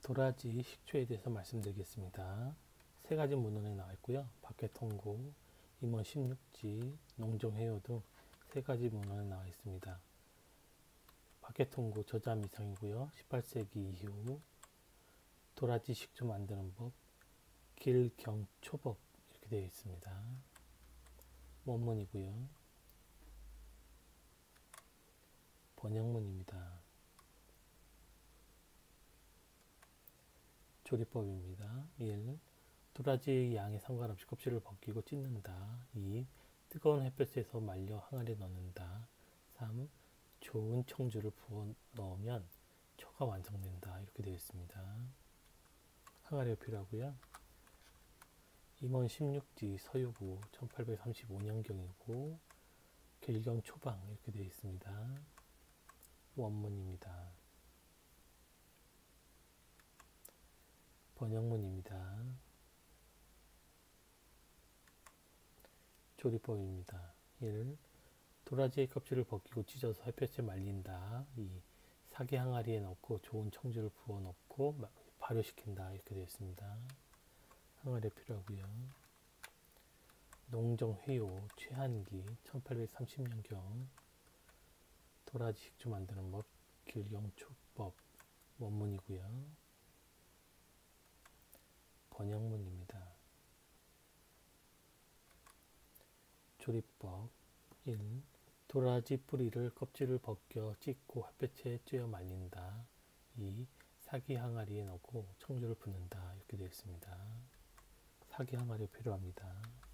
도라지 식초에 대해서 말씀드리겠습니다. 세 가지 문헌에 나와 있고요. 박해통고, 임원 16지, 농정회요 등 세 가지 문헌에 나와 있습니다. 박해통고 저자 미상이고요. 18세기 이후 도라지 식초 만드는 법, 길경초법 이렇게 되어 있습니다. 원문이고요. 번역문입니다. 조리법입니다. 1. 도라지의 양에 상관없이 껍질을 벗기고 찢는다. 2. 뜨거운 햇볕에서 말려 항아리에 넣는다. 3. 좋은 청주를 부어 넣으면 초가 완성된다. 이렇게 되어 있습니다. 항아리가 필요하고요. 임원 16지 서유부 1835년경이고 길경 초방 이렇게 되어 있습니다. 원문입니다. 번역문입니다. 조리법입니다. 1. 도라지의 껍질을 벗기고 찢어서 햇볕에 말린다. 2. 사기 항아리에 넣고 좋은 청주를 부어 넣고 발효시킨다. 이렇게 되어 있습니다. 항아리가 필요하고요. 농정회요 최한기 1830년경 도라지 식초 만드는 법 길경초법 원문이고요. 번역문입니다. 조리법 1. 도라지 뿌리를 껍질을 벗겨 찢고 햇볕에 쬐어 말린다. 2. 사기 항아리에 넣고 청주를 붓는다. 이렇게 되어 있습니다. 사기 항아리가 필요합니다.